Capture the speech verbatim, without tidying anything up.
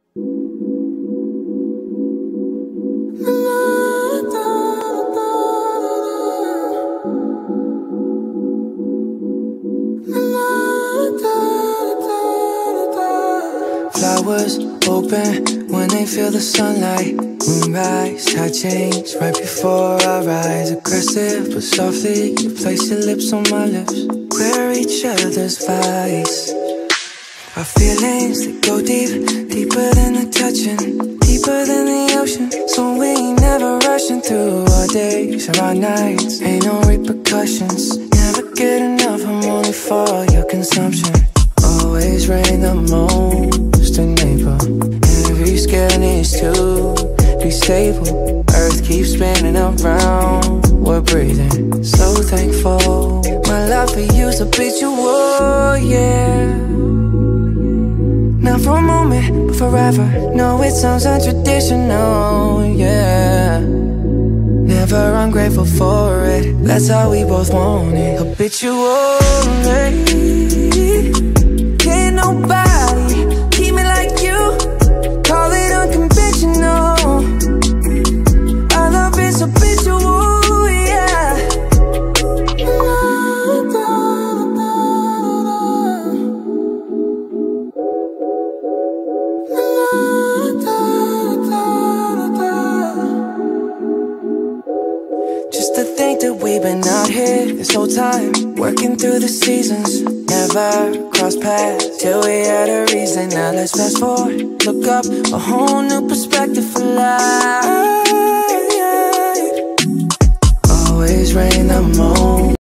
Flowers open when they feel the sunlight. Moonrise, tide change right before our eyes. Aggressive but softly, you place your lips on my lips. We're each other's vice. Our feelings, they go deep, deeper than the touching, deeper than the ocean. So we ain't never rushing through our days or our nights. Ain't no repercussions, never get enough, I'm only for your consumption. Always rain the most in April. Every scale needs to be stable. Earth keeps spinning around, we're breathing. So thankful, my love for you's habitual, yeah. Not for a moment, but forever. No, it sounds untraditional, yeah. Never ungrateful for it, that's how we both want it. Habitual, can't nobody keep me like you. Call it unconventional. Our love is habitual, yeah. Just to think that we've been out here this whole time, working through the seasons, never crossed paths till we had a reason. Now let's fast forward, look up, a whole new perspective for life. Always rain the most.